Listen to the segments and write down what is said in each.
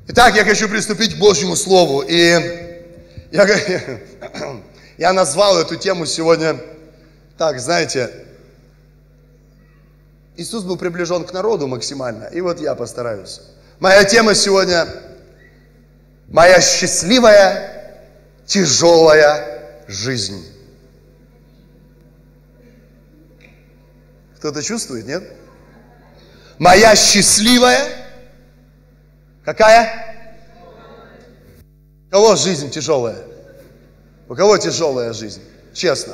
Итак, я хочу приступить к Божьему Слову. И я назвал эту тему сегодня, так, знаете, Иисус был приближен к народу максимально, и вот я постараюсь. Моя тема сегодня – моя счастливая, тяжелая жизнь. Кто-то чувствует, нет? Моя счастливая, какая? У кого жизнь тяжелая? У кого тяжелая жизнь? Честно.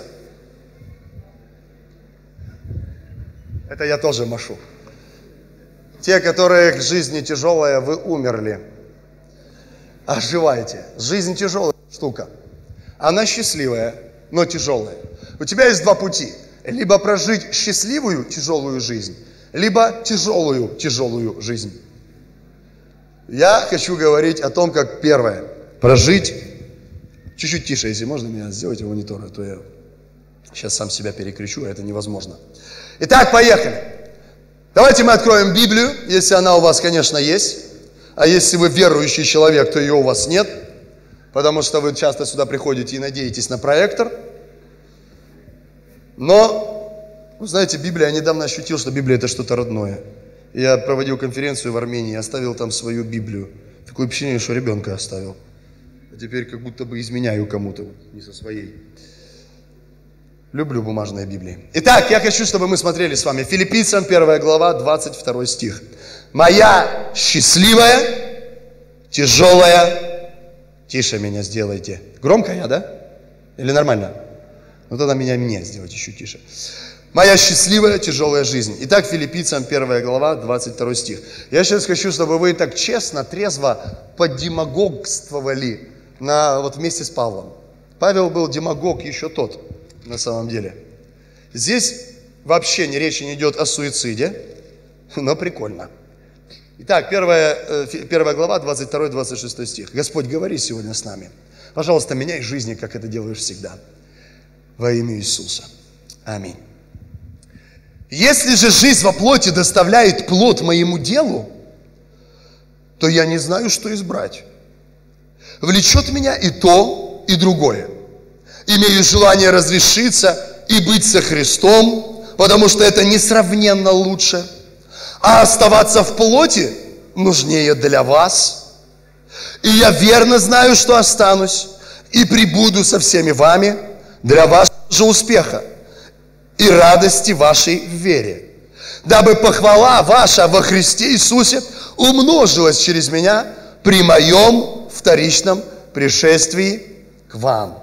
Это я тоже машу. Те, которые жизнь тяжелая, вы умерли. Оживайте. Жизнь тяжелая штука. Она счастливая, но тяжелая. У тебя есть два пути. Либо прожить счастливую, тяжелую жизнь, либо тяжелую жизнь. Я хочу говорить о том, как первое. Прожить. Чуть-чуть тише, если можно меня сделать у монитора, а то я сейчас сам себя перекричу, а это невозможно. Итак, поехали. Давайте мы откроем Библию, если она у вас, конечно, есть. А если вы верующий человек, то ее у вас нет. Потому что вы часто сюда приходите и надеетесь на проектор. Но, вы знаете, Библия, я недавно ощутил, что Библия это что-то родное. Я проводил конференцию в Армении, оставил там свою Библию. Такое впечатление, что ребенка оставил. А теперь как будто бы изменяю кому-то, не со своей. Люблю бумажные Библии. Итак, я хочу, чтобы мы смотрели с вами Филиппийцам 1 глава, 22 стих. Моя счастливая, тяжелая, тише меня сделайте. Громко я, да? Или нормально? Ну тогда меня сделайте еще тише. Моя счастливая, тяжелая жизнь. Итак, Филиппийцам 1 глава, 22 стих. Я сейчас хочу, чтобы вы так честно, трезво поддемагогствовали вот вместе с Павлом. Павел был демагог еще тот, на самом деле. Здесь вообще речи не идет о суициде, но прикольно. Итак, 1 глава, 22-26 стих. Господь, говори сегодня с нами. Пожалуйста, меняй жизни, как это делаешь всегда. Во имя Иисуса. Аминь. Если же жизнь во плоти доставляет плод моему делу, то я не знаю, что избрать. Влечет меня и то, и другое. Имею желание разрешиться и быть со Христом, потому что это несравненно лучше. А оставаться в плоти нужнее для вас. И я верно знаю, что останусь и пребуду со всеми вами для вашего же успеха и радости вашей в вере, дабы похвала ваша во Христе Иисусе умножилась через меня при моем вторичном пришествии к вам.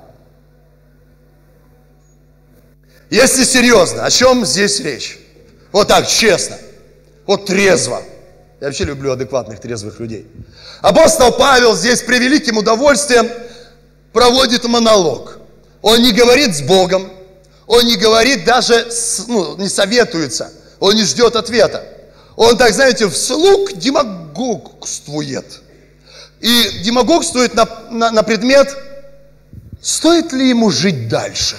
Если серьезно, о чем здесь речь? Вот так, честно, вот трезво. Я вообще люблю адекватных, трезвых людей. Апостол Павел здесь с превеликим удовольствием проводит монолог. Он не говорит с Богом, он не говорит даже, не советуется, он не ждет ответа. Он, так знаете, вслух демагогствует. И демагогствует на предмет, стоит ли ему жить дальше.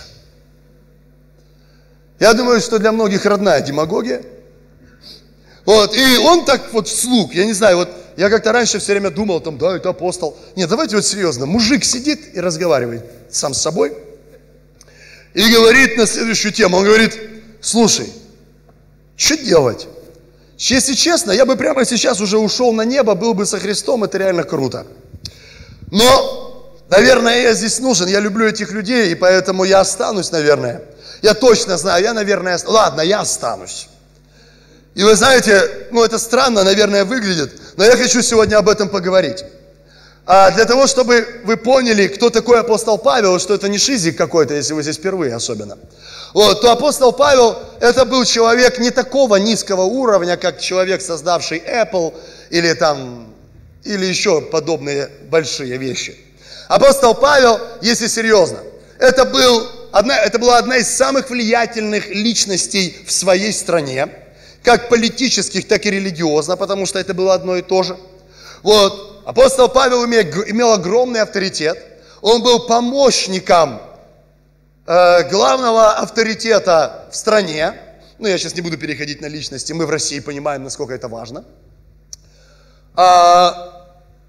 Я думаю, что для многих родная демагогия. Вот, и он так вот вслух, я не знаю, вот я как-то раньше все время думал, там, да, это апостол. Нет, давайте вот серьезно, мужик сидит и разговаривает сам с собой. И говорит на следующую тему, он говорит, слушай, что делать? Если честно, я бы прямо сейчас уже ушел на небо, был бы со Христом, это реально круто. Но, наверное, я здесь нужен, я люблю этих людей, и поэтому я останусь, наверное. Я точно знаю, ладно, я останусь. И вы знаете, это странно, наверное, выглядит, но я хочу сегодня об этом поговорить. Для того, чтобы вы поняли, кто такой апостол Павел, что это не шизик какой-то, если вы здесь впервые особенно, то апостол Павел, это был человек не такого низкого уровня, как человек, создавший Apple, или еще подобные большие вещи. Апостол Павел, если серьезно, это была одна из самых влиятельных личностей в своей стране, как политических, так и религиозно, потому что это было одно и то же. Апостол Павел имел огромный авторитет. Он был помощником главного авторитета в стране. Я сейчас не буду переходить на личности. Мы в России понимаем, насколько это важно.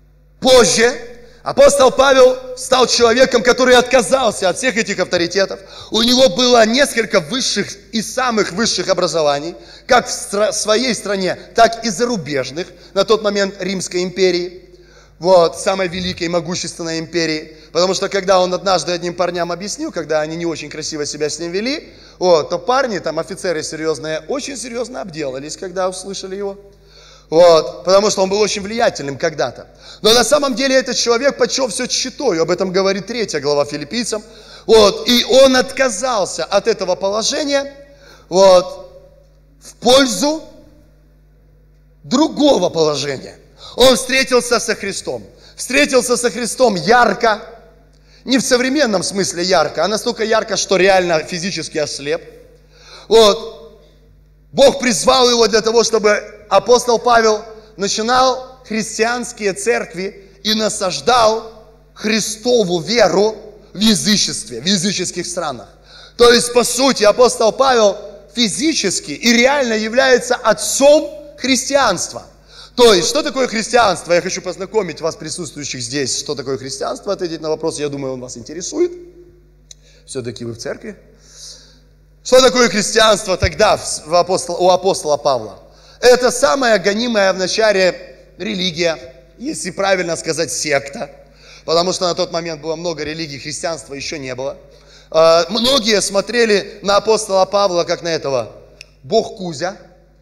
Позже апостол Павел стал человеком, который отказался от всех этих авторитетов. У него было несколько высших и самых высших образований, как в своей стране, так и зарубежных, на тот момент Римской империи. Вот, самой великой, могущественной империи. Потому что когда он однажды одним парням объяснил, когда они не очень красиво себя с ним вели, вот, то парни, там офицеры серьезные, очень серьезно обделались, когда услышали его. Вот, потому что он был очень влиятельным когда-то. Но на самом деле этот человек почел все тщетою. Об этом говорит 3 глава Филиппийцам. Вот, и он отказался от этого положения вот, в пользу другого положения. Он встретился со Христом. Встретился со Христом ярко. Не в современном смысле ярко, а настолько ярко, что реально физически ослеп. Вот. Бог призвал его для того, чтобы апостол Павел начинал христианские церкви и насаждал Христову веру в язычестве, в языческих странах. То есть, по сути, апостол Павел физически и реально является отцом христианства. То есть, что такое христианство? Я хочу познакомить вас, присутствующих здесь, что такое христианство, ответить на вопрос, я думаю, он вас интересует. Все-таки вы в церкви. Что такое христианство тогда у апостола Павла? Это самая гонимая в начале религия, если правильно сказать, секта. Потому что на тот момент было много религий, христианства еще не было. Многие смотрели на апостола Павла как на этого бог Кузя.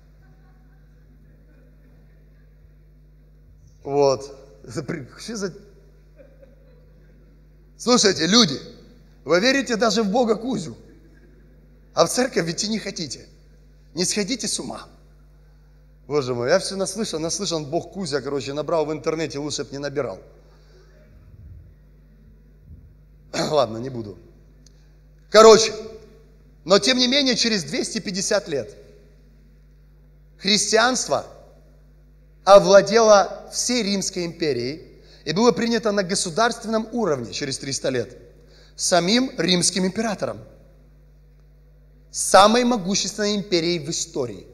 Вот. Слушайте, люди, вы верите даже в Бога Кузю, а в церковь идти не хотите. Не сходите с ума. Боже мой, я все наслышан Бог Кузя, набрал в интернете, лучше бы не набирал. Ладно, не буду. Но тем не менее, через 250 лет христианство овладело всей Римской империей и было принято на государственном уровне через 300 лет самим римским императором. Самой могущественной империей в истории.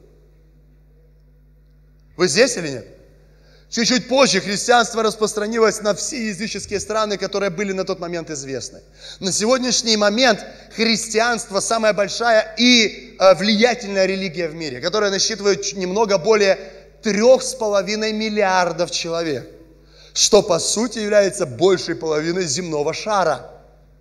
Вы здесь или нет? Чуть-чуть позже христианство распространилось на все языческие страны, которые были на тот момент известны. На сегодняшний момент христианство самая большая и влиятельная религия в мире, которая насчитывает немного более 3,5 миллиардов человек, что по сути является большей половиной земного шара.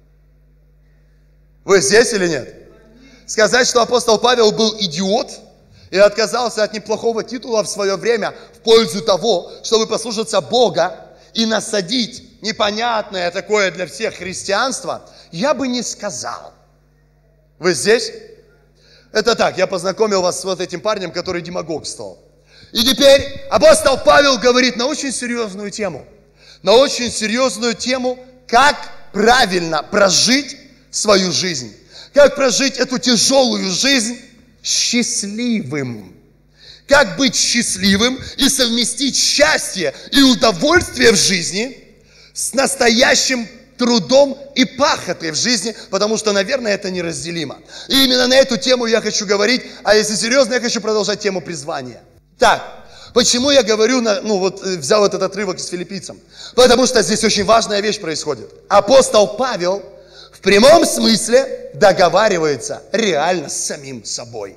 Вы здесь или нет? Сказать, что апостол Павел был идиот и отказался от неплохого титула в свое время в пользу того, чтобы послушаться Бога и насадить непонятное такое для всех христианство, я бы не сказал. Вы здесь? Это так, я познакомил вас с вот этим парнем, который демагогствовал. И теперь апостол Павел говорит на очень серьезную тему. На очень серьезную тему, как правильно прожить свою жизнь. Как прожить эту тяжелую жизнь счастливым. Как быть счастливым и совместить счастье и удовольствие в жизни с настоящим трудом и пахотой в жизни, потому что, наверное, это неразделимо. И именно на эту тему я хочу говорить, а если серьезно, я хочу продолжать тему призвания. Так, почему я говорю, взял этот отрывок с Филиппийцам? Потому что здесь очень важная вещь происходит. Апостол Павел в прямом смысле договаривается реально с самим собой.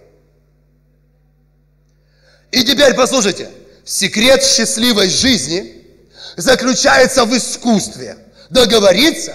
И теперь послушайте, секрет счастливой жизни заключается в искусстве договориться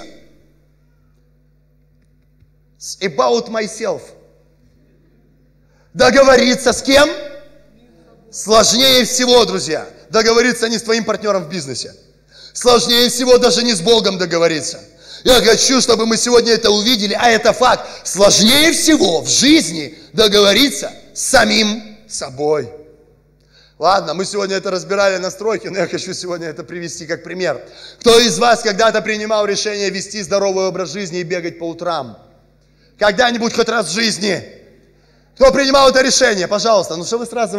с about myself. Договориться с кем? Сложнее всего, друзья, договориться не с твоим партнером в бизнесе. Сложнее всего даже не с Богом договориться. Я хочу, чтобы мы сегодня это увидели, а это факт. Сложнее всего в жизни договориться с самим собой. Ладно, мы сегодня это разбирали на стройке, но я хочу сегодня это привести как пример. Кто из вас когда-то принимал решение вести здоровый образ жизни и бегать по утрам? Когда-нибудь хоть раз в жизни? Кто принимал это решение? Пожалуйста, что вы сразу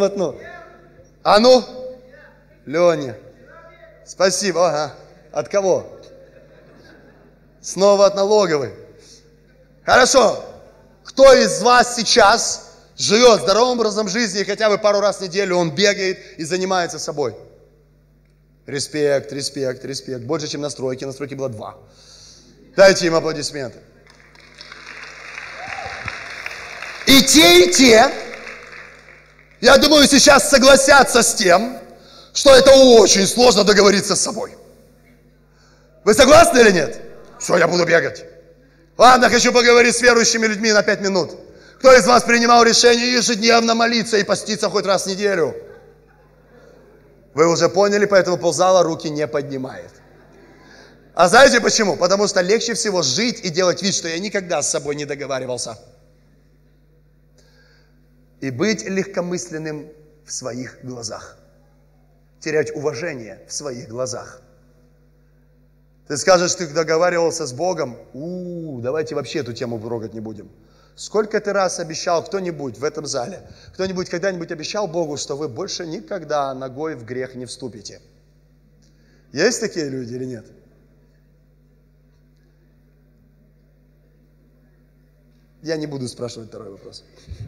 Леня. Спасибо. Ага. От кого? Снова от налоговой. Хорошо. Кто из вас сейчас живет здоровым образом жизни, и хотя бы пару раз в неделю он бегает и занимается собой? Респект, респект, респект. Больше, чем на стройке. На стройке было 2. Дайте им аплодисменты. И те, я думаю, сейчас согласятся с тем, что это очень сложно договориться с собой. Вы согласны или нет? Все, я буду бегать. Ладно, хочу поговорить с верующими людьми на 5 минут. Кто из вас принимал решение ежедневно молиться и поститься хоть раз в неделю? Вы уже поняли, поэтому ползала руки не поднимает. А знаете почему? Потому что легче всего жить и делать вид, что я никогда с собой не договаривался. И быть легкомысленным в своих глазах. Терять уважение в своих глазах. Ты скажешь, ты договаривался с Богом? Давайте вообще эту тему трогать не будем. Сколько ты раз обещал кто-нибудь в этом зале, кто-нибудь когда-нибудь обещал Богу, что вы больше никогда ногой в грех не вступите? Есть такие люди или нет? Я не буду спрашивать второй вопрос.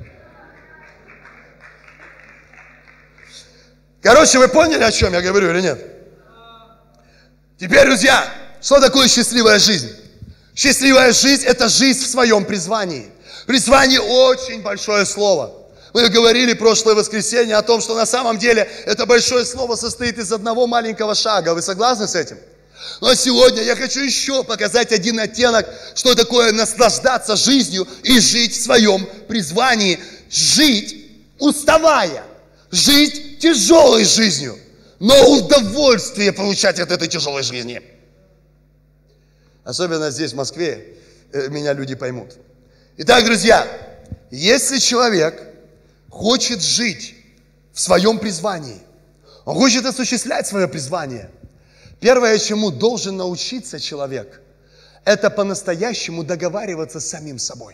Короче, вы поняли, о чем я говорю или нет? Теперь, друзья, что такое счастливая жизнь? Счастливая жизнь – это жизнь в своем призвании. Призвание – очень большое слово. Мы говорили прошлое воскресенье о том, что на самом деле это большое слово состоит из одного маленького шага. Вы согласны с этим? Но сегодня я хочу еще показать один оттенок, что такое наслаждаться жизнью и жить в своем призвании. Жить, уставая. Жить тяжелой жизнью, но удовольствие получать от этой тяжелой жизни. Особенно здесь, в Москве, меня люди поймут. Итак, друзья, если человек хочет жить в своем призвании, он хочет осуществлять свое призвание, первое, чему должен научиться человек, это по-настоящему договариваться с самим собой.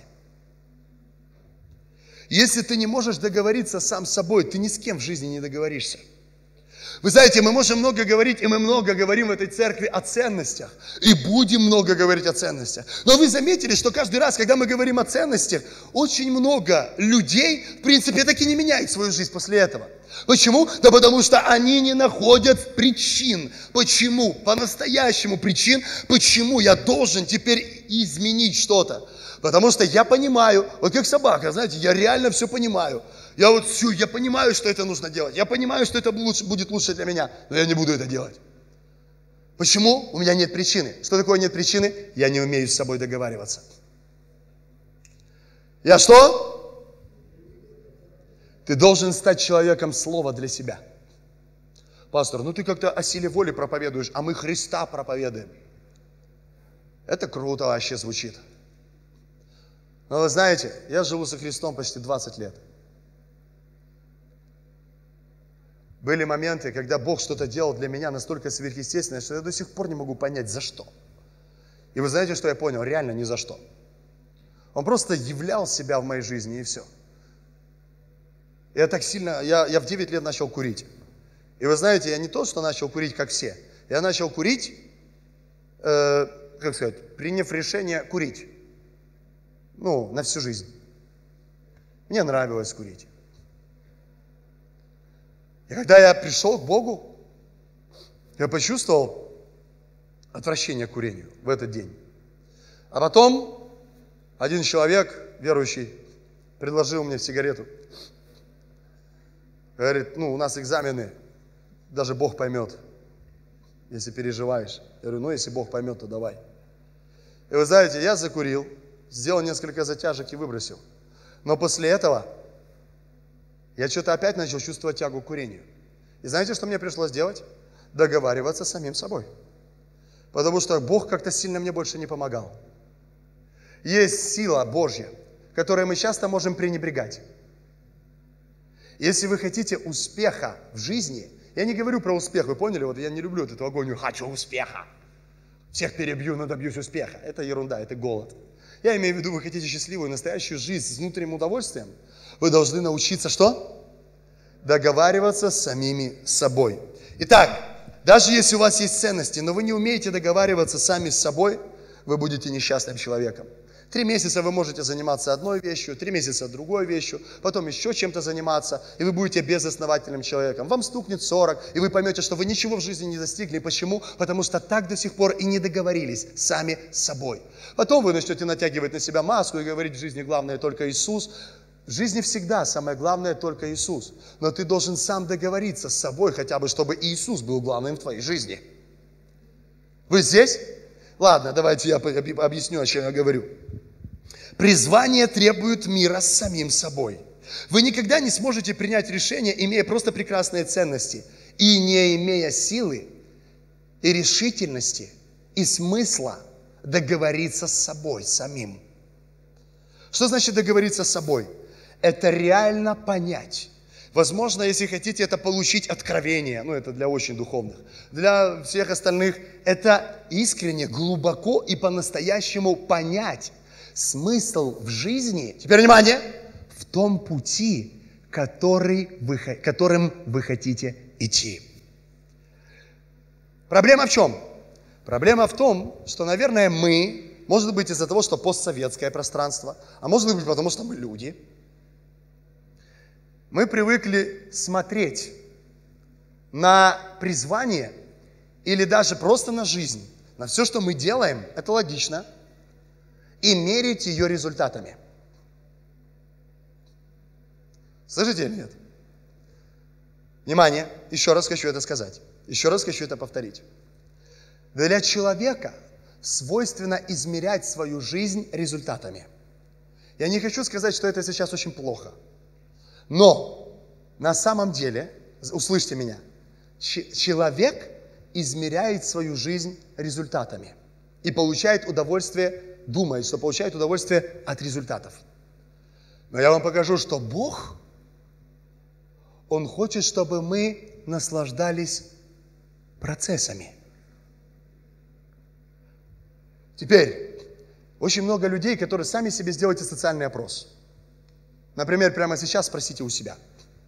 Если ты не можешь договориться сам с собой, ты ни с кем в жизни не договоришься. Вы знаете, мы можем много говорить, и мы много говорим в этой церкви о ценностях. И будем много говорить о ценностях. Но вы заметили, что каждый раз, когда мы говорим о ценностях, очень много людей, в принципе, так и не меняют свою жизнь после этого. Почему? Да потому что они не находят причин. Почему? По-настоящему причин, почему я должен теперь изменить что-то. Потому что я понимаю, вот как собака, знаете, я реально все понимаю. Я понимаю, что это нужно делать. Я понимаю, что это будет лучше для меня, но я не буду это делать. Почему? У меня нет причины. Что такое нет причины? Я не умею с собой договариваться. Я что? Ты должен стать человеком слова для себя. Пастор, ты как-то о силе воли проповедуешь, а мы Христа проповедуем. Это круто вообще звучит. Но вы знаете, я живу со Христом почти 20 лет. Были моменты, когда Бог что-то делал для меня настолько сверхъестественное, что я до сих пор не могу понять, за что. И вы знаете, что я понял? Реально ни за что. Он просто являл себя в моей жизни, и все. Я так сильно, я в 9 лет начал курить. И вы знаете, я не то, что начал курить, как все. Я начал курить, приняв решение курить. На всю жизнь. Мне нравилось курить. И когда я пришел к Богу, я почувствовал отвращение к курению в этот день. А потом один человек, верующий, предложил мне сигарету. Говорит, у нас экзамены, даже Бог поймет, если переживаешь. Я говорю, если Бог поймет, то давай. И вы знаете, я закурил, сделал несколько затяжек и выбросил. Но после этого я что-то опять начал чувствовать тягу к курению. И знаете, что мне пришлось делать? Договариваться с самим собой. Потому что Бог как-то сильно мне больше не помогал. Есть сила Божья, которой мы часто можем пренебрегать. Если вы хотите успеха в жизни, я не говорю про успех, вы поняли? Я не люблю эту агонию, хочу успеха. Всех перебью, но добьюсь успеха. Это ерунда, это голод. Я имею в виду, вы хотите счастливую, настоящую жизнь с внутренним удовольствием, вы должны научиться что? Договариваться с самими собой. Итак, даже если у вас есть ценности, но вы не умеете договариваться сами с собой, вы будете несчастным человеком. 3 месяца вы можете заниматься одной вещью, 3 месяца другой вещью, потом еще чем-то заниматься, и вы будете безосновательным человеком. Вам стукнет 40, и вы поймете, что вы ничего в жизни не достигли. Почему? Потому что так до сих пор и не договорились сами с собой. Потом вы начнете натягивать на себя маску и говорить: в жизни главное только Иисус. В жизни всегда самое главное только Иисус. Но ты должен сам договориться с собой, хотя бы, чтобы Иисус был главным в твоей жизни. Вы здесь? Ладно, давайте я объясню, о чем я говорю. Призвание требует мира с самим собой. Вы никогда не сможете принять решение, имея просто прекрасные ценности, и не имея силы, и решительности, и смысла договориться с собой самим. Что значит договориться с собой? Это реально понять. Возможно, если хотите, это получить откровение. Это для очень духовных. Для всех остальных это искренне, глубоко и по-настоящему понять смысл в жизни. Теперь внимание! В том пути, которым вы хотите идти. Проблема в чем? Проблема в том, что, наверное, мы, может быть, из-за того, что постсоветское пространство, а может быть, потому что мы люди, мы привыкли смотреть на призвание или даже просто на жизнь, на все, что мы делаем, это логично, и мерить ее результатами. Слышите или нет? Внимание, еще раз хочу это сказать, еще раз хочу это повторить. Для человека свойственно измерять свою жизнь результатами. Я не хочу сказать, что это сейчас очень плохо. Но на самом деле, услышьте меня, человек измеряет свою жизнь результатами и получает удовольствие, думает, что получает удовольствие от результатов. Но я вам покажу, что Бог, Он хочет, чтобы мы наслаждались процессами. Теперь, очень много людей, которые сами себе сделайте социальный опрос. Например, прямо сейчас спросите у себя: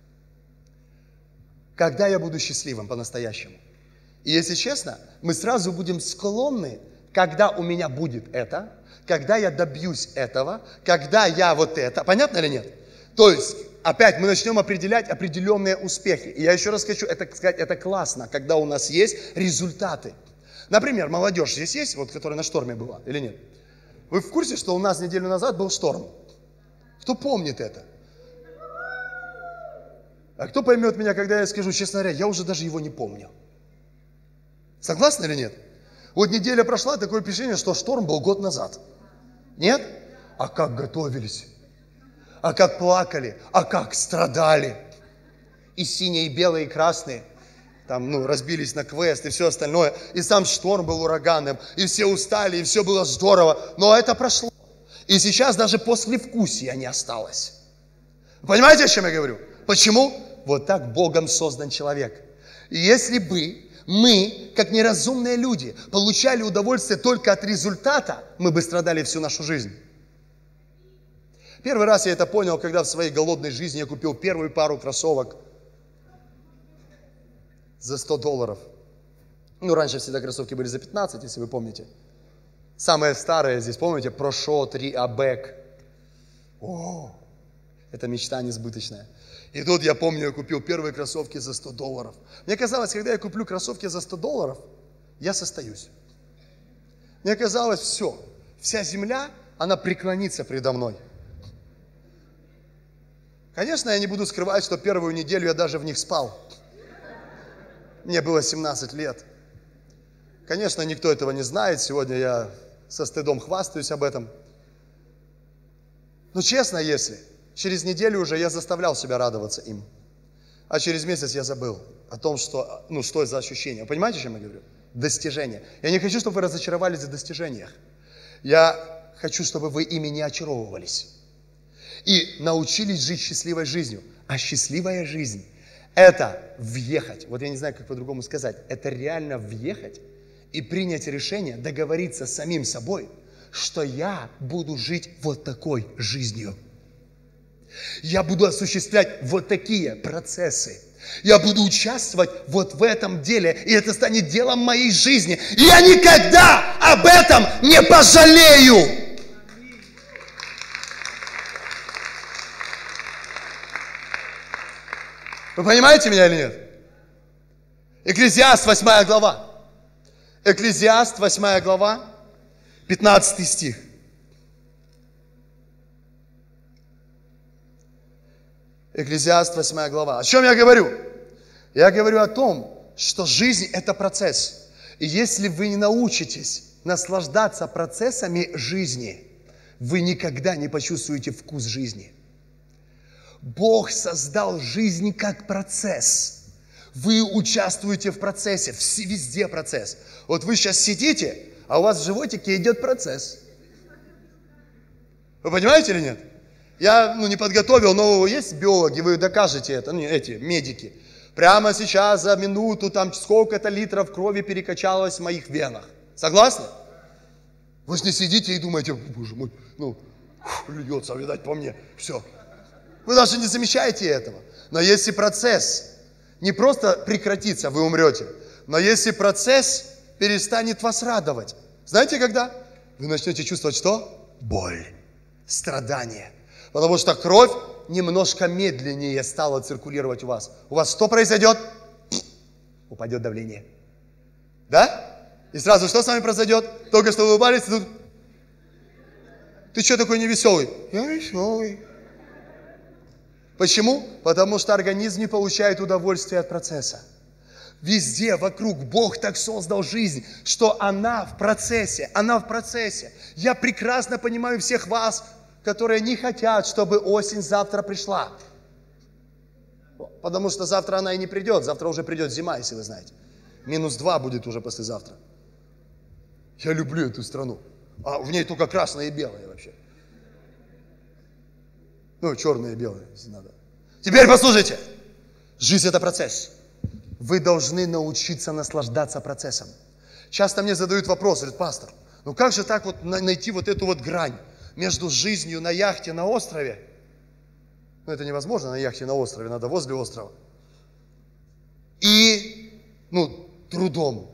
когда я буду счастливым по-настоящему? И если честно, мы сразу будем склонны, когда у меня будет это, когда я добьюсь этого, когда я вот это. Понятно или нет? То есть, опять мы начнем определять определенные успехи. И я еще раз хочу сказать, это классно, когда у нас есть результаты. Например, молодежь здесь есть, вот, которая на шторме была, или нет? Вы в курсе, что у нас неделю назад был шторм? Кто помнит это? А кто поймет меня, когда я скажу, честно говоря, я уже даже его не помню. Согласны или нет? Вот неделя прошла, такое впечатление, что шторм был год назад. Нет? А как готовились? А как плакали? А как страдали? И синие, и белые, и красные. Там, разбились на квест и все остальное. И сам шторм был ураганным. И все устали, и все было здорово. Но это прошло. И сейчас даже послевкусия не осталось. Понимаете, о чем я говорю? Почему? Вот так Богом создан человек. И если бы мы, как неразумные люди, получали удовольствие только от результата, мы бы страдали всю нашу жизнь. Первый раз я это понял, когда в своей голодной жизни я купил первую пару кроссовок за $100. Раньше всегда кроссовки были за 15, если вы помните. Самые старые здесь, помните, Прошо 3 Абек. О, это мечта несбыточная. И тут я помню, я купил первые кроссовки за $100. Мне казалось, когда я куплю кроссовки за $100, я состоюсь. Мне казалось, все, вся земля, она преклонится предо мной. Конечно, я не буду скрывать, что первую неделю я даже в них спал. Мне было 17 лет. Конечно, никто этого не знает. Сегодня я со стыдом хвастаюсь об этом. Но честно, если через неделю уже я заставлял себя радоваться им, а через месяц я забыл о том, что это за ощущение. Вы понимаете, о чем я говорю? Достижение. Я не хочу, чтобы вы разочаровались в достижениях. Я хочу, чтобы вы ими не очаровывались. И научились жить счастливой жизнью. А счастливая жизнь – это въехать. Вот я не знаю, как по-другому сказать. Это реально въехать и принять решение, договориться с самим собой, что я буду жить вот такой жизнью. Я буду осуществлять вот такие процессы. Я буду участвовать вот в этом деле, и это станет делом моей жизни. И я никогда об этом не пожалею. Вы понимаете меня или нет? Экклезиаст, 8 глава. Экклезиаст, 8 глава, 15 стих. Экклезиаст, 8 глава. О чем я говорю? Я говорю о том, что жизнь – это процесс. И если вы не научитесь наслаждаться процессами жизни, вы никогда не почувствуете вкус жизни. Бог создал жизнь как процесс. Вы участвуете в процессе, везде процесс. Вот вы сейчас сидите, а у вас в животике идет процесс. Вы понимаете или нет? Я не подготовил, но есть биологи, вы докажете это, эти медики. Прямо сейчас за минуту там сколько-то литров крови перекачалось в моих венах. Согласны? Вы же не сидите и думаете, боже мой, льется, видать, по мне, все. Вы даже не замечаете этого. Но если процесс не просто прекратится, вы умрете, но если процесс перестанет вас радовать, знаете когда? Вы начнете чувствовать что? Боль, страдание. Потому что кровь немножко медленнее стала циркулировать у вас. У вас что произойдет? Упадет давление. Да? И сразу что с вами произойдет? Только что улыбались, и тут... Ты что такой невеселый? Я веселый. Почему? Потому что организм не получает удовольствия от процесса. Везде вокруг Бог так создал жизнь, что она в процессе, она в процессе. Я прекрасно понимаю всех вас, которые не хотят, чтобы осень завтра пришла. Потому что завтра она и не придет, завтра уже придет зима, если вы знаете. -2 будет уже послезавтра. Я люблю эту страну, а в ней только красное и белое вообще. Черное и белое, если надо. Теперь послушайте. Жизнь – это процесс. Вы должны научиться наслаждаться процессом. Часто мне задают вопрос, говорят, пастор, как же так вот найти вот эту вот грань между жизнью на яхте на острове? Это невозможно на яхте на острове, надо возле острова. И, трудом.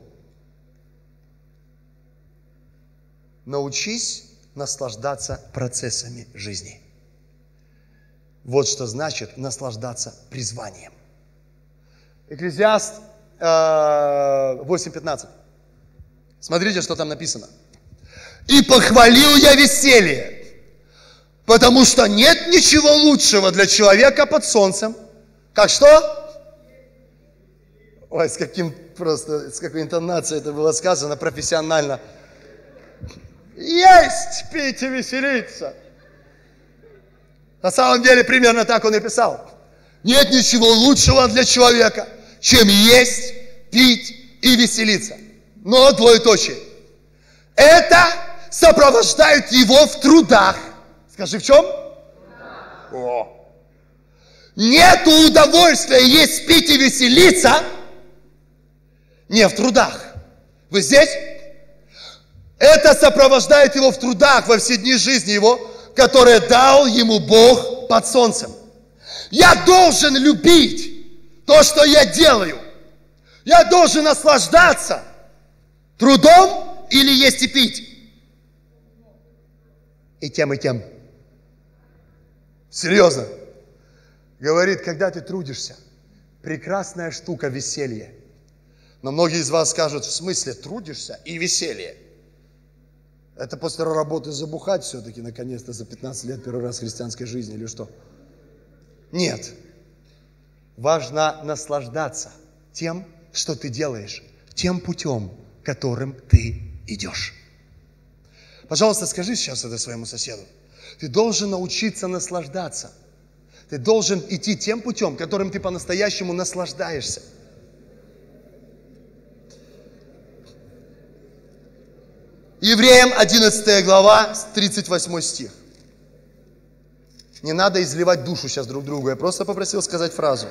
Научись наслаждаться процессами жизни. Вот что значит наслаждаться призванием. Экклезиаст 8:15. Смотрите, что там написано. «И похвалил я веселье, потому что нет ничего лучшего для человека под солнцем». Как что? Ой, с какой интонацией это было сказано профессионально. Есть, пить и веселиться. На самом деле, примерно так он и писал. Нет ничего лучшего для человека, чем есть, пить и веселиться. Но двоеточие. Это сопровождает его в трудах. Скажи, в чем? О. Нету удовольствия есть, пить и веселиться не в трудах. Вы здесь? Это сопровождает его в трудах во все дни жизни его, которые дал ему Бог под солнцем. Я должен любить то, что я делаю. Я должен наслаждаться трудом или есть и пить. И тем, и тем. Серьезно. Говорит, когда ты трудишься, прекрасная штука веселье. Но многие из вас скажут, в смысле трудишься и веселье? Это после работы забухать все-таки, наконец-то, за 15 лет первый раз в христианской жизни или что? Нет. Важно наслаждаться тем, что ты делаешь, тем путем, которым ты идешь. Пожалуйста, скажи сейчас это своему соседу. Ты должен научиться наслаждаться. Ты должен идти тем путем, которым ты по-настоящему наслаждаешься. Евреям 11 глава, 38 стих. Не надо изливать душу сейчас друг другу. Я просто попросил сказать фразу.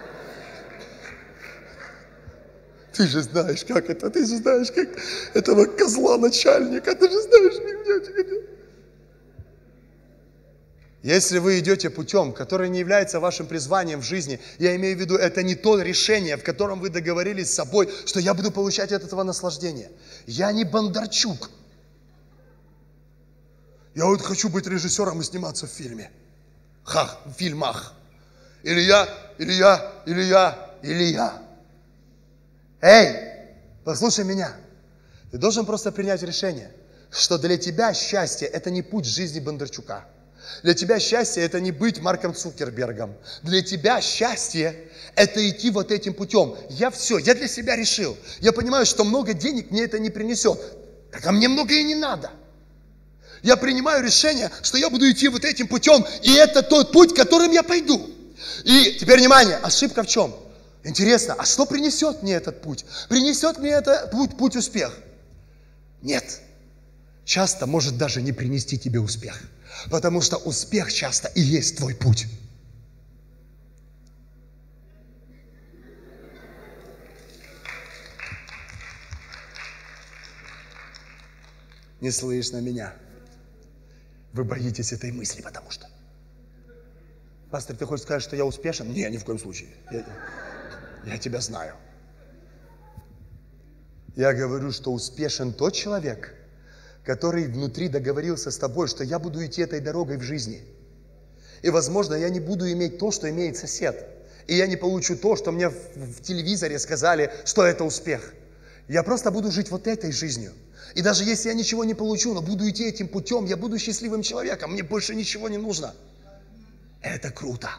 Ты же знаешь, как это. Ты же знаешь, как этого козла начальника. Ты же знаешь, меня. Если вы идете путем, который не является вашим призванием в жизни, я имею в виду, это не то решение, в котором вы договорились с собой, что я буду получать от этого наслаждение. Я не Бондарчук. Я вот хочу быть режиссером и сниматься в фильме. В фильмах. Или я. Эй, послушай меня. Ты должен просто принять решение, что для тебя счастье – это не путь жизни Бондарчука. Для тебя счастье – это не быть Марком Цукербергом. Для тебя счастье – это идти вот этим путем. Я для себя решил. Я понимаю, что много денег мне это не принесет. Так а мне много и не надо. Я принимаю решение, что я буду идти вот этим путем, и это тот путь, которым я пойду. И теперь внимание, ошибка в чем? Интересно, а что принесет мне этот путь? Принесет мне этот путь успех? Нет. Часто может даже не принести тебе успех. Потому что успех часто и есть твой путь. Не слышно меня. Вы боитесь этой мысли, потому что... Пастор, ты хочешь сказать, что я успешен? Не, ни в коем случае. Я тебя знаю. Я говорю, что успешен тот человек, который внутри договорился с тобой, что я буду идти этой дорогой в жизни. И, возможно, я не буду иметь то, что имеет сосед. И я не получу то, что мне в телевизоре сказали, что это успех. Я просто буду жить вот этой жизнью. И даже если я ничего не получу, но буду идти этим путем, я буду счастливым человеком, мне больше ничего не нужно. Это круто.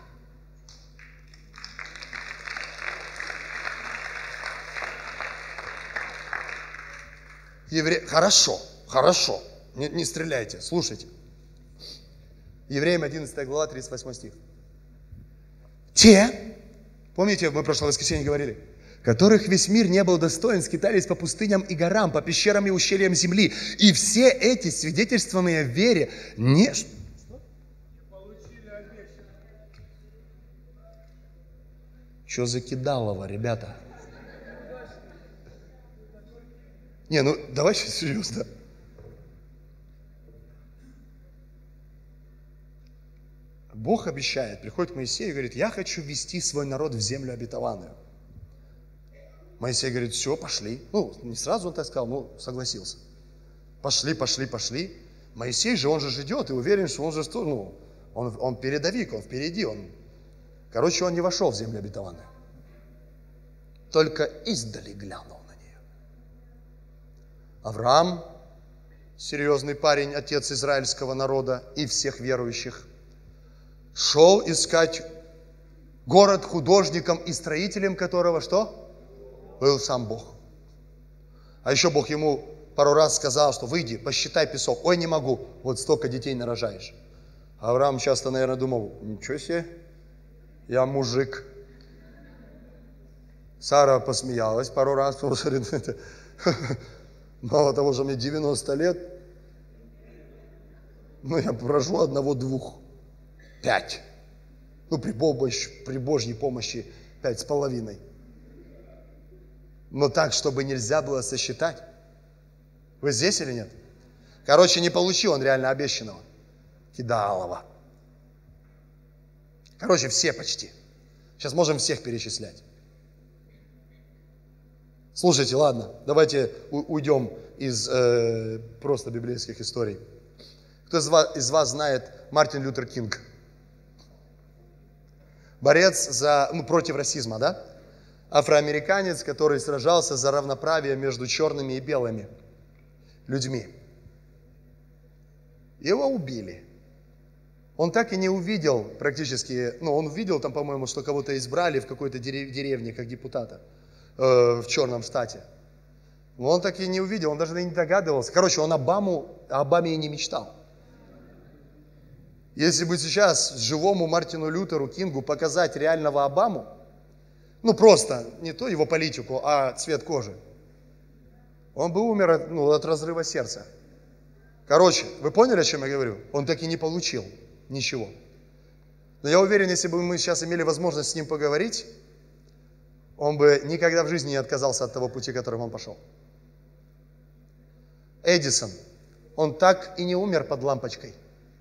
Хорошо. Не стреляйте, слушайте. Евреям 11 глава, 38 стих. Те, помните, мы в прошлое воскресенье говорили, которых весь мир не был достоин, скитались по пустыням и горам, по пещерам и ущельям земли. И все эти, свидетельствованные в вере, не... Что за кидалово, ребята? Не, ну давай сейчас серьезно. Бог обещает, приходит к Моисею и говорит, я хочу ввести свой народ в землю обетованную. Моисей говорит, все, пошли. Ну, не сразу он так сказал, но согласился. Пошли. Моисей же, он же идет и уверен, что он же, ну, он передовик, он впереди. Короче, он не вошел в землю обетованную. Только издали глянул на нее. Авраам, серьезный парень, отец израильского народа и всех верующих, шел искать город, художником и строителем которого что? Был сам Бог. А еще Бог ему пару раз сказал, что выйди, посчитай песок. Ой, не могу, вот столько детей нарожаешь. Авраам часто, наверное, думал, ничего себе, я мужик. Сара посмеялась пару раз, потому что мало того, что мне 90 лет, но я прожу 1-2, 5. Ну, при Божьей помощи 5,5. Но так, чтобы нельзя было сосчитать. Вы здесь или нет? Короче, не получил он реально обещанного. Кидалова. Короче, все почти. Сейчас можем всех перечислять. Слушайте, ладно, давайте уйдем из просто библейских историй. Кто из вас знает Мартин Лютер Кинг? Борец против расизма, да? Афроамериканец, который сражался за равноправие между черными и белыми людьми. Его убили. Он так и не увидел практически, он увидел там, по-моему, что кого-то избрали в какой-то деревне как депутата в черном штате. Но он так и не увидел, он даже не догадывался. Короче, он Обаме и не мечтал. Если бы сейчас живому Мартину Лютеру Кингу показать реального Обаму, просто не то его политику, а цвет кожи, он бы умер от разрыва сердца. Короче, вы поняли, о чем я говорю? Он так и не получил ничего. Но я уверен, если бы мы сейчас имели возможность с ним поговорить, он бы никогда в жизни не отказался от того пути, которым он пошел. Эдисон, он так и не умер под лампочкой.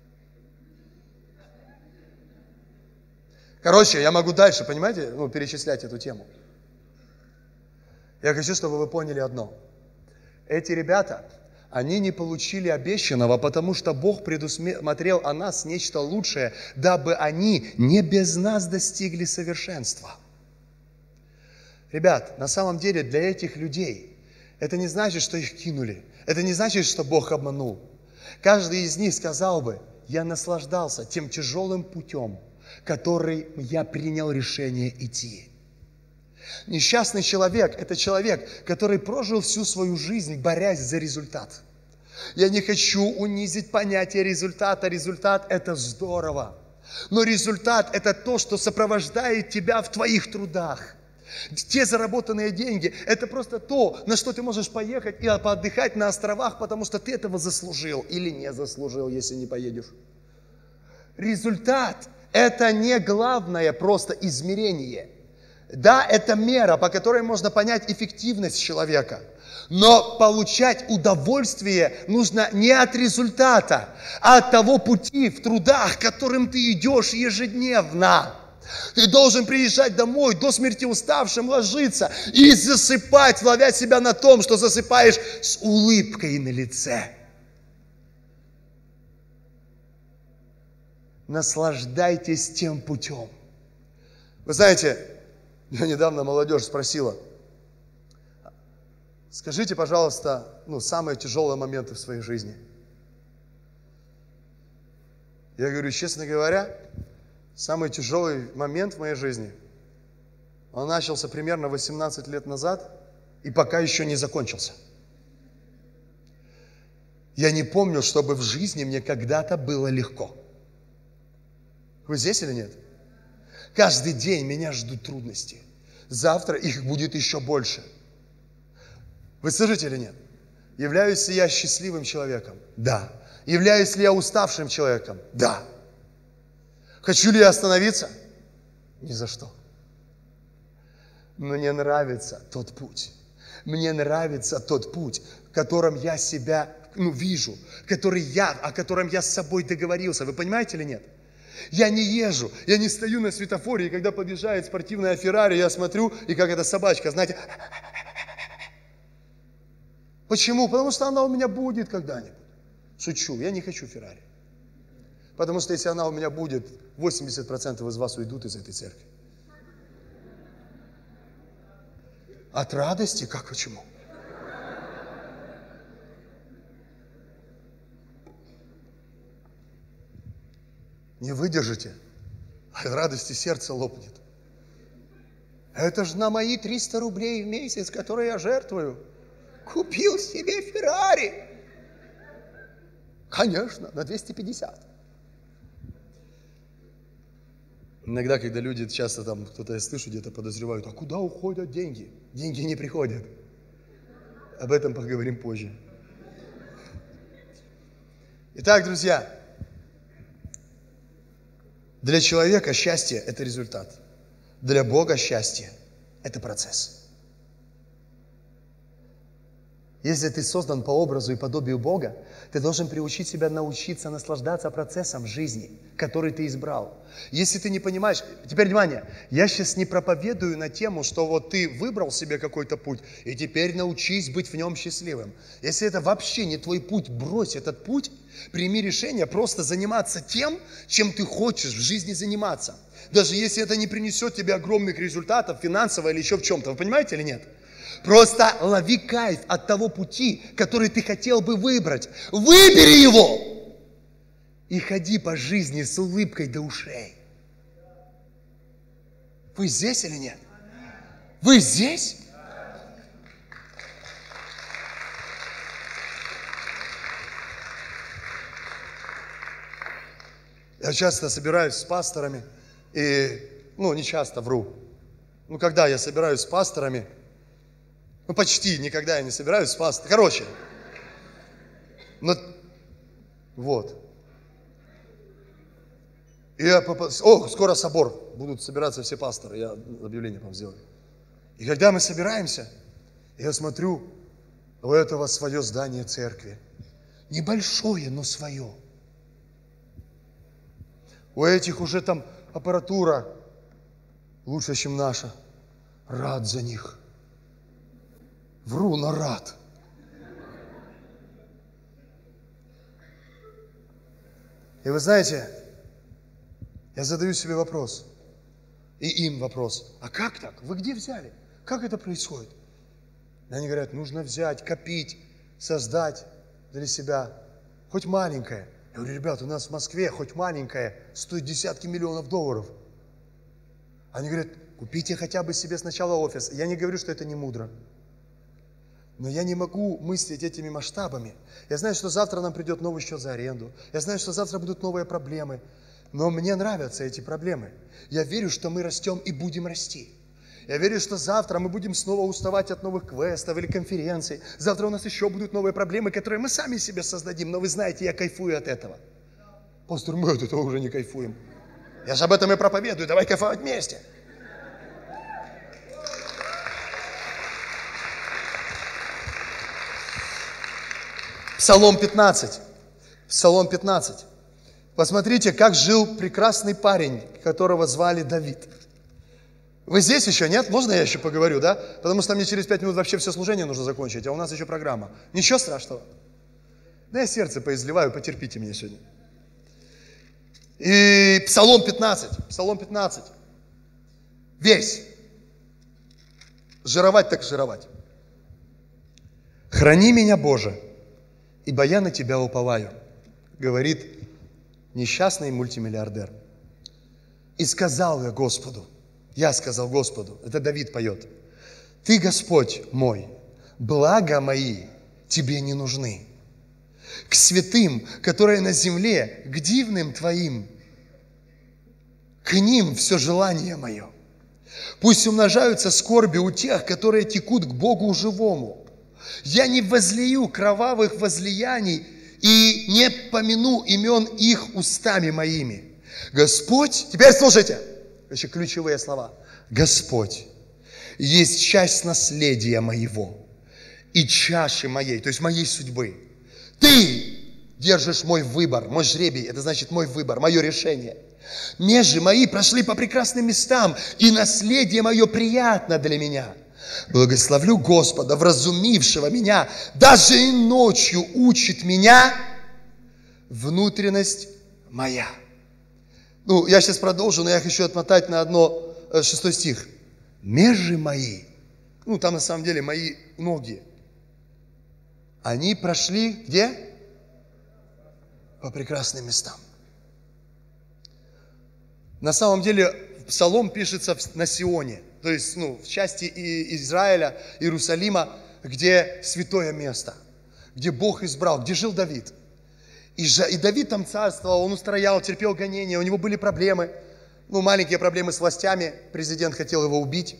Короче, я могу дальше, понимаете, перечислять эту тему. Я хочу, чтобы вы поняли одно. Эти ребята, Они не получили обещанного, потому что Бог предусмотрел о нас нечто лучшее, дабы они не без нас достигли совершенства. Ребят, на самом деле для этих людей это не значит, что их кинули. Это не значит, что Бог обманул. Каждый из них сказал бы: я наслаждался тем тяжелым путем, который я принял решение идти. Несчастный человек – это человек, который прожил всю свою жизнь, борясь за результат. Я не хочу унизить понятие результата. Результат – это здорово. Но результат – это то, что сопровождает тебя в твоих трудах. Те заработанные деньги – это просто то, на что ты можешь поехать и поотдыхать на островах, потому что ты этого заслужил или не заслужил, если не поедешь. Результат – это не главное просто измерение. Да, это мера, по которой можно понять эффективность человека. Но получать удовольствие нужно не от результата, а от того пути в трудах, которым ты идешь ежедневно. Ты должен приезжать домой до смерти уставшим, ложиться и засыпать, ловя себя на том, что засыпаешь с улыбкой на лице. Наслаждайтесь тем путем. Вы знаете, я недавно молодежь спросила: скажите, пожалуйста, самые тяжелые моменты в своей жизни. Я говорю, честно говоря, самый тяжелый момент в моей жизни, он начался примерно 18 лет назад и пока еще не закончился. Я не помню, чтобы в жизни мне когда-то было легко. Вы здесь или нет? Каждый день меня ждут трудности. Завтра их будет еще больше. Вы слышите или нет? Являюсь ли я счастливым человеком? Да. Являюсь ли я уставшим человеком? Да. Хочу ли я остановиться? Ни за что. Мне нравится тот путь. Мне нравится тот путь, в котором я себя вижу, о котором я с собой договорился. Вы понимаете или нет? Я не езжу, я не стою на светофоре, и когда подъезжает спортивная Феррари, я смотрю, и как эта собачка, знаете. Почему? Потому что она у меня будет когда-нибудь. Шучу, я не хочу Феррари. Потому что если она у меня будет, 80% из вас уйдут из этой церкви. От радости? Как почему? Не выдержите, от радости сердце лопнет. Это же на мои 300 рублей в месяц, которые я жертвую. Купил себе Феррари. Конечно, на 250. Иногда, когда люди часто кто-то, я слышу, где-то подозревают, а куда уходят деньги? Деньги не приходят. Об этом поговорим позже. Итак, друзья, для человека счастье – это результат. Для Бога счастье – это процесс. Если ты создан по образу и подобию Бога, ты должен приучить себя научиться наслаждаться процессом жизни, который ты избрал. Если ты не понимаешь, теперь внимание, я сейчас не проповедую на тему, что вот ты выбрал себе какой-то путь, и теперь научись быть в нем счастливым. Если это вообще не твой путь, брось этот путь, прими решение просто заниматься тем, чем ты хочешь в жизни заниматься. Даже если это не принесет тебе огромных результатов, финансово или еще в чем-то. Вы понимаете или нет? Просто лови кайф от того пути, который ты хотел бы выбрать. Выбери его! И ходи по жизни с улыбкой до ушей. Вы здесь или нет? Вы здесь? Я часто собираюсь с пасторами, и, не часто, вру. Когда я собираюсь с пасторами, почти никогда я не собираюсь с пасторами. Короче, вот. И скоро собор, будут собираться все пасторы, я объявление вам сделаю. И когда мы собираемся, я смотрю, у этого свое здание церкви. Небольшое, но свое. У этих уже там аппаратура лучше, чем наша. Рад за них. Вру, но рад. И вы знаете, я задаю себе вопрос, и им вопрос, а как так? Вы где взяли? Как это происходит? И они говорят, нужно взять, копить, создать для себя хоть маленькое. Я говорю, ребят, у нас в Москве хоть маленькое стоит десятки миллионов долларов. Они говорят, купите хотя бы себе сначала офис. Я не говорю, что это не мудро. Но я не могу мыслить этими масштабами. Я знаю, что завтра нам придет новый счет за аренду. Я знаю, что завтра будут новые проблемы. Но мне нравятся эти проблемы. Я верю, что мы растем и будем расти. Я верю, что завтра мы будем снова уставать от новых квестов или конференций. Завтра у нас еще будут новые проблемы, которые мы сами себе создадим. Но вы знаете, я кайфую от этого. Пастор, мы от этого уже не кайфуем. Я же об этом и проповедую. Давай кайфовать вместе. Псалом 15. Псалом 15. Посмотрите, как жил прекрасный парень, которого звали Давид. Вы здесь еще, нет? Можно я еще поговорю, да? Потому что мне через 5 минут вообще все служение нужно закончить, а у нас еще программа. Ничего страшного. Да я сердце поизливаю, потерпите меня сегодня. И Псалом 15. Псалом 15. Весь. Жировать так жировать. «Храни меня, Боже, ибо я на Тебя уповаю», говорит несчастный мультимиллиардер. «И сказал я сказал Господу», это Давид поет, «Ты, Господь мой, блага мои Тебе не нужны. К святым, которые на земле, к дивным Твоим, к ним все желание мое. Пусть умножаются скорби у тех, которые текут к Богу живому. Я не возлию кровавых возлияний и не помяну имен их устами моими. Господь, теперь слушайте, еще ключевые слова. Господь есть часть наследия моего и чаши моей, то есть моей судьбы. Ты держишь мой выбор, мой жребий, это значит мой выбор, мое решение. Межи мои прошли по прекрасным местам, и наследие мое приятно для меня. Благословлю Господа, вразумившего меня, даже и ночью учит меня внутренность моя. Я сейчас продолжу, но я хочу отмотать на 6 стих. Межи мои, там на самом деле мои ноги, они прошли где? По прекрасным местам. На самом деле Псалом пишется на Сионе, то есть в части Израиля, Иерусалима, где святое место, где Бог избрал, где жил Давид. И Давид там царствовал, он устроял, терпел гонения, у него были проблемы, маленькие проблемы с властями, президент хотел его убить.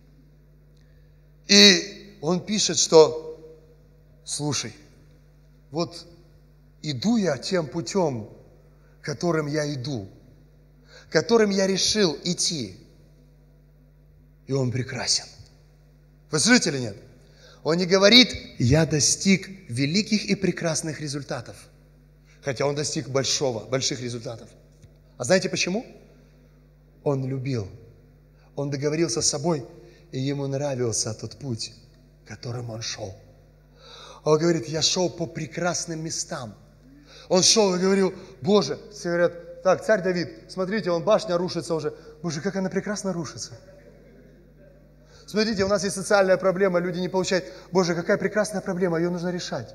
И он пишет, что, слушай, вот иду я тем путем, которым я иду, которым я решил идти, и он прекрасен. Вы слышите или нет? Он не говорит, я достиг великих и прекрасных результатов. Хотя он достиг больших результатов. А знаете почему? Он любил. Он договорился с собой, и ему нравился тот путь, которым он шел. Он говорит, я шел по прекрасным местам. Он шел и говорил, Боже, все говорят, так, царь Давид, смотрите, башня рушится уже. Боже, как она прекрасно рушится. Смотрите, у нас есть социальная проблема, люди не получают. Боже, какая прекрасная проблема, ее нужно решать.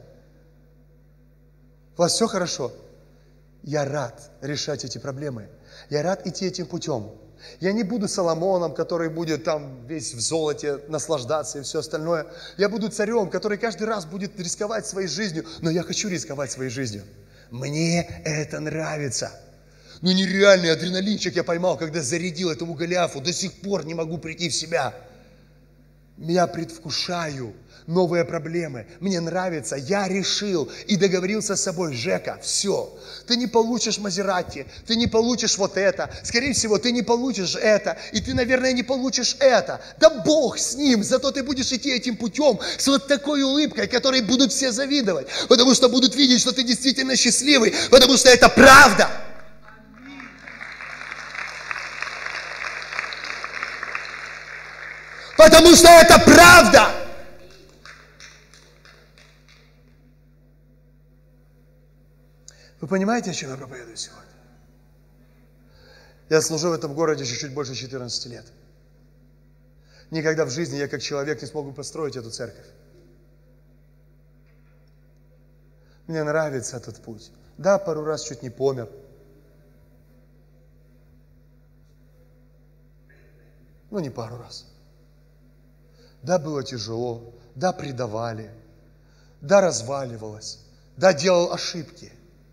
У вас все хорошо? Я рад решать эти проблемы. Я рад идти этим путем. Я не буду Соломоном, который будет там весь в золоте наслаждаться и все остальное. Я буду царем, который каждый раз будет рисковать своей жизнью. Но я хочу рисковать своей жизнью. Мне это нравится. Нереальный адреналинчик я поймал, когда зарядил этому Голиафу. До сих пор не могу прийти в себя. Я предвкушаю новые проблемы. Мне нравится. Я решил и договорился с собой. Жека, все. Ты не получишь Мазерати. Ты не получишь вот это. Скорее всего, ты не получишь это. И ты, наверное, не получишь это. Да Бог с ним. Зато ты будешь идти этим путем с вот такой улыбкой, которой будут все завидовать. Потому что будут видеть, что ты действительно счастливый. Потому что это правда. Потому что это правда. Вы понимаете, о чем я проповедую сегодня? Я служу в этом городе чуть-чуть больше 14 лет. Никогда в жизни я как человек не смог бы построить эту церковь. Мне нравится этот путь. Да, пару раз чуть не помер. Ну, не пару раз. Да, было тяжело. Да, предавали. Да, разваливалось. Да, делал ошибки.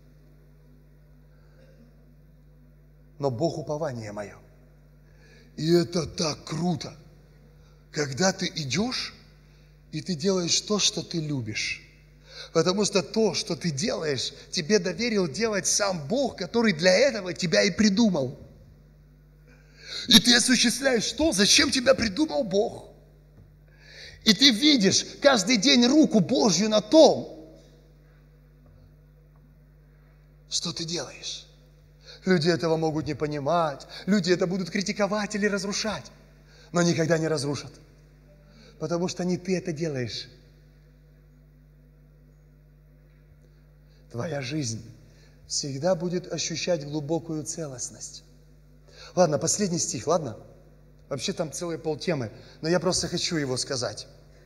Но Бог упование мое. И это так круто, когда ты идешь, и ты делаешь то, что ты любишь. Потому что то, что ты делаешь, тебе доверил делать сам Бог, который для этого тебя и придумал. И ты осуществляешь то, зачем тебя придумал Бог. И ты видишь каждый день руку Божью на том, что ты делаешь. Люди этого могут не понимать, люди это будут критиковать или разрушать, но никогда не разрушат, потому что не ты это делаешь. Твоя жизнь всегда будет ощущать глубокую целостность. Ладно, последний стих, ладно? Вообще там целые полтемы, но я просто хочу его сказать.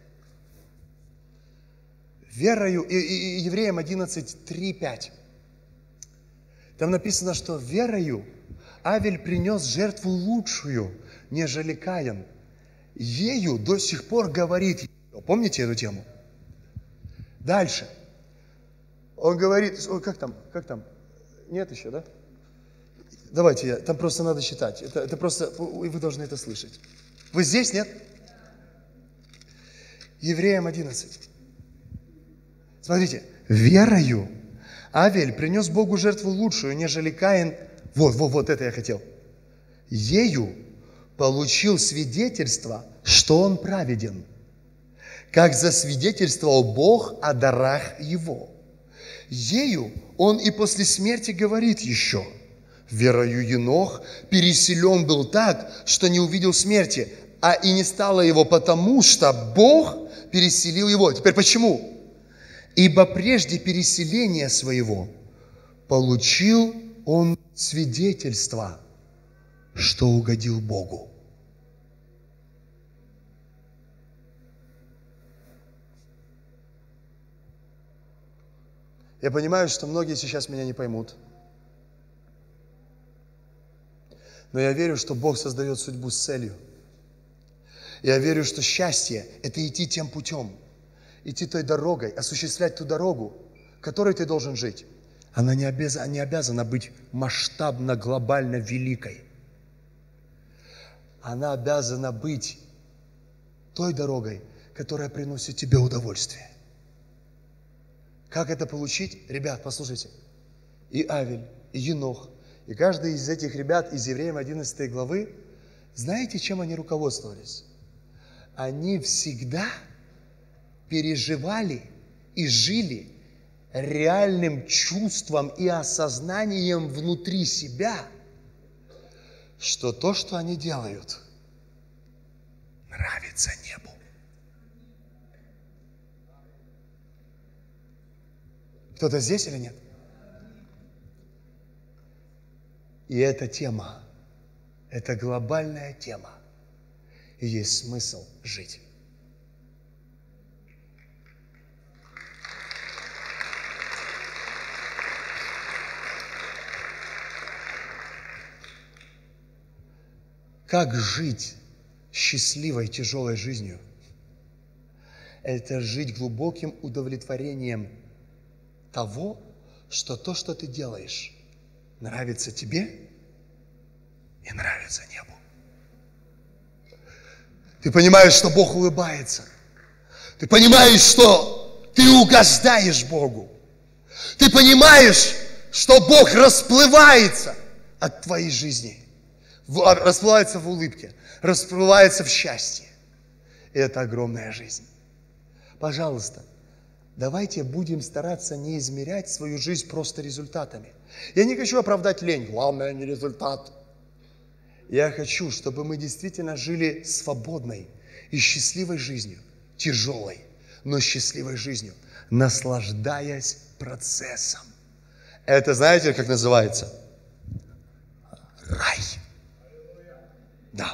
Верою, и Евреям 11, 3, 5. Там написано, что верою Авель принес жертву лучшую, нежели Каин. Ею до сих пор говорит. Помните эту тему? Дальше. Он говорит, как там? Нет еще, да? Давайте, там просто надо читать. Это просто, вы должны это слышать. Вы здесь, нет? Евреям 11. Смотрите, верою Авель принес Богу жертву лучшую, нежели Каин. Вот это я хотел. Ею получил свидетельство, что он праведен, как засвидетельствовал Бог о дарах его. Ею он и после смерти говорит еще: верою Енох переселен был так, что не увидел смерти, а и не стало его, потому что Бог переселил его. Теперь почему? Ибо прежде переселения своего получил он свидетельство, что угодил Богу. Я понимаю, что многие сейчас меня не поймут. Но я верю, что Бог создает судьбу с целью. Я верю, что счастье – это идти тем путем, идти той дорогой, осуществлять ту дорогу, которой ты должен жить. Она не обязана быть масштабно, глобально великой. Она обязана быть той дорогой, которая приносит тебе удовольствие. Как это получить? Ребят, послушайте. И Авель, и Енох, и каждый из этих ребят из Евреям 11 главы, знаете, чем они руководствовались? Они всегда переживали и жили реальным чувством и осознанием внутри себя, что то, что они делают, нравится небу. Кто-то здесь или нет? И эта тема, это глобальная тема, и есть смысл жить. Как жить счастливой, тяжелой жизнью? Это жить глубоким удовлетворением того, что то, что ты делаешь, нравится тебе и нравится небу. Ты понимаешь, что Бог улыбается. Ты понимаешь, что ты угождаешь Богу. Ты понимаешь, что Бог расплывается от твоей жизни. Расплывается в улыбке, расплывается в счастье. И это огромная жизнь. Пожалуйста, давайте будем стараться не измерять свою жизнь просто результатами. Я не хочу оправдать лень. Главное не результат. Я хочу, чтобы мы действительно жили свободной и счастливой жизнью. Тяжелой, но счастливой жизнью. Наслаждаясь процессом. Это знаете, как называется? Рай. Да.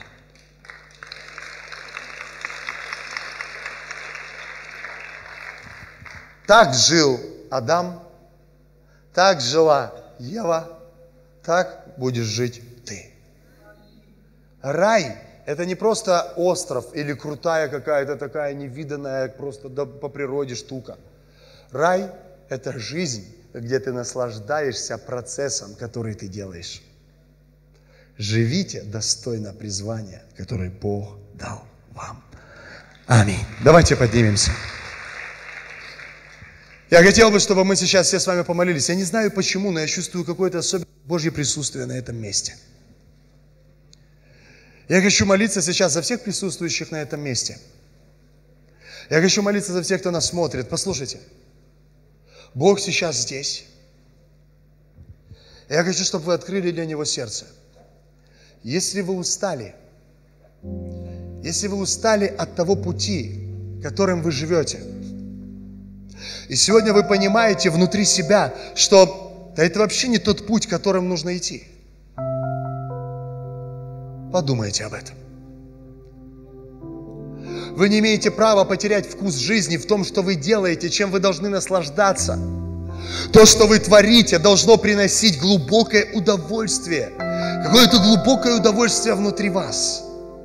Так жил Адам, так жила Ева, так будешь жить ты. Рай – это не просто остров или крутая какая-то такая невиданная просто по природе штука. Рай – это жизнь, где ты наслаждаешься процессом, который ты делаешь. Живите достойно призвания, которое Бог дал вам. Аминь. Давайте поднимемся. Я хотел бы, чтобы мы сейчас все с вами помолились. Я не знаю почему, но я чувствую какое-то особенное Божье присутствие на этом месте. Я хочу молиться сейчас за всех присутствующих на этом месте. Я хочу молиться за всех, кто нас смотрит. Послушайте, Бог сейчас здесь. Я хочу, чтобы вы открыли для Него сердце. Если вы устали от того пути, которым вы живете, и сегодня вы понимаете внутри себя, что это вообще не тот путь, которым нужно идти, подумайте об этом. Вы не имеете права потерять вкус жизни в том, что вы делаете, чем вы должны наслаждаться. То, что вы творите, должно приносить глубокое удовольствие. Какое-то глубокое удовольствие внутри вас.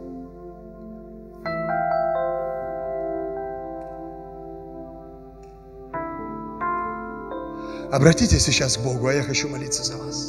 Обратитесь сейчас к Богу, а я хочу молиться за вас.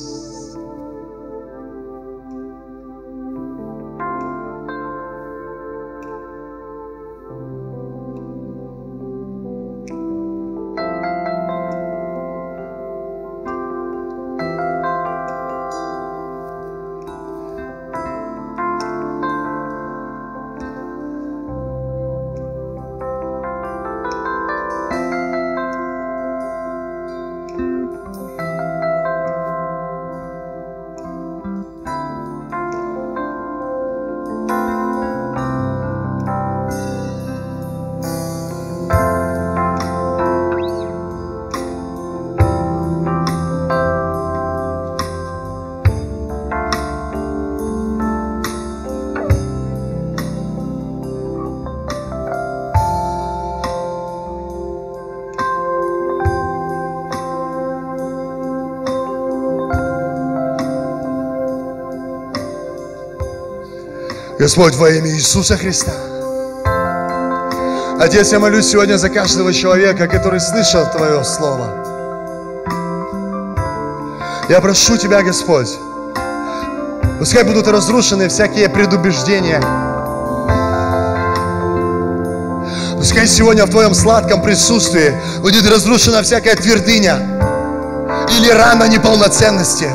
Господь, во имя Иисуса Христа. Отец, я молюсь сегодня за каждого человека, который слышал Твое Слово. Я прошу Тебя, Господь, пускай будут разрушены всякие предубеждения. Пускай сегодня в Твоем сладком присутствии будет разрушена всякая твердыня или рана неполноценности.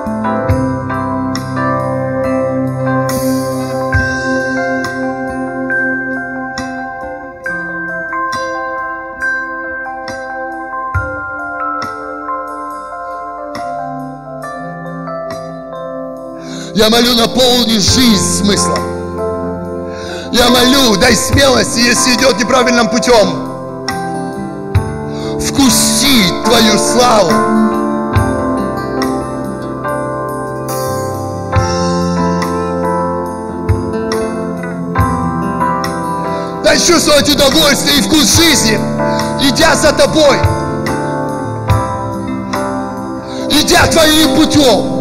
Я молю, наполни жизнь смыслом. Я молю, дай смелости, если идет неправильным путем, вкусить Твою славу. Дай чувствовать удовольствие и вкус жизни, идя за Тобой, идя Твоим путем.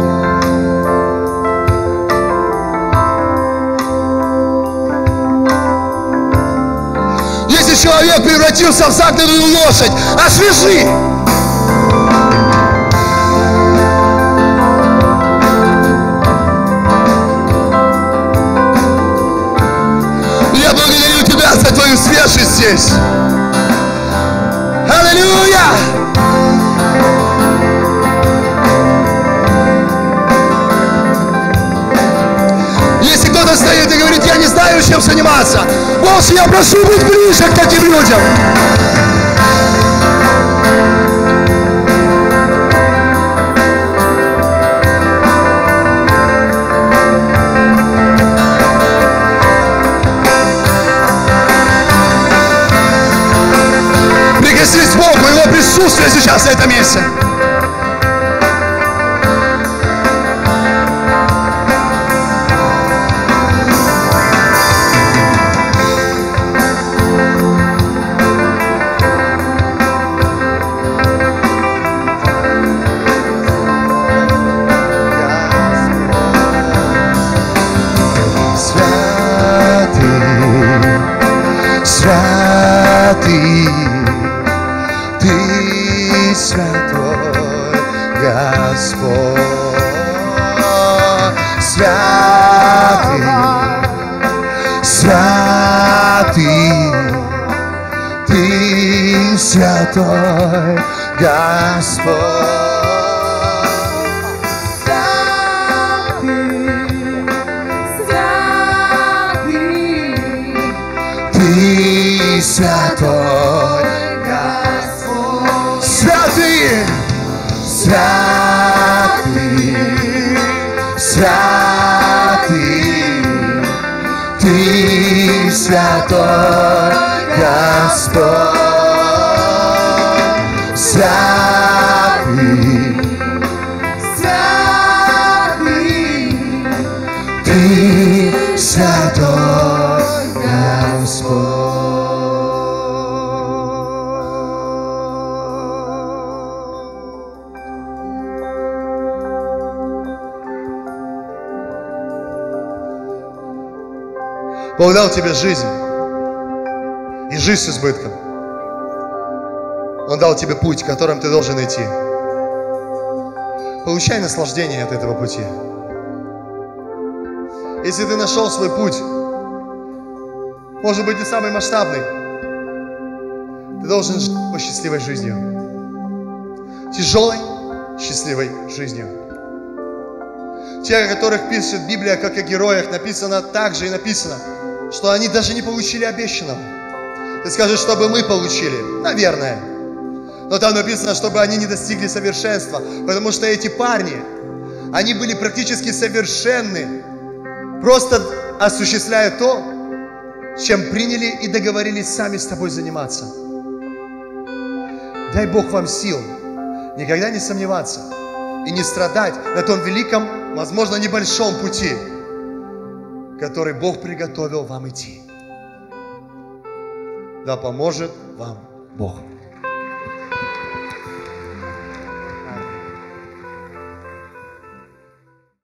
Если человек превратился в загнанную лошадь, освежи. Я благодарю Тебя за Твою свежесть здесь. Аллилуйя! Если кто-то стоит и говорит, я не знаю, чем заниматься, Боже, я прошу быть ближе к таким людям. Прикоснись к Богу, Его присутствие сейчас на этом месте. святой Господь, святый, святый, Ты святой Господь. Святой Господь, святый, святый, святый, Ты святой Господь, святый, святый, Ты святой Господь. Бог дал тебе жизнь, и жизнь с избытком. Он дал тебе путь, которым ты должен идти. Получай наслаждение от этого пути. Если ты нашел свой путь, может быть, не самый масштабный, ты должен жить счастливой жизнью. Тяжелой, счастливой жизнью. Те, о которых пишет Библия, как о героях, написано так же и написано, что они даже не получили обещанного. Ты скажешь, чтобы мы получили? Наверное. Но там написано, чтобы они не достигли совершенства. Потому что эти парни, они были практически совершенны, просто осуществляя то, чем приняли и договорились сами с тобой заниматься. Дай Бог вам сил никогда не сомневаться и не страдать на том великом, возможно, небольшом пути, который Бог приготовил вам идти. Да поможет вам Бог.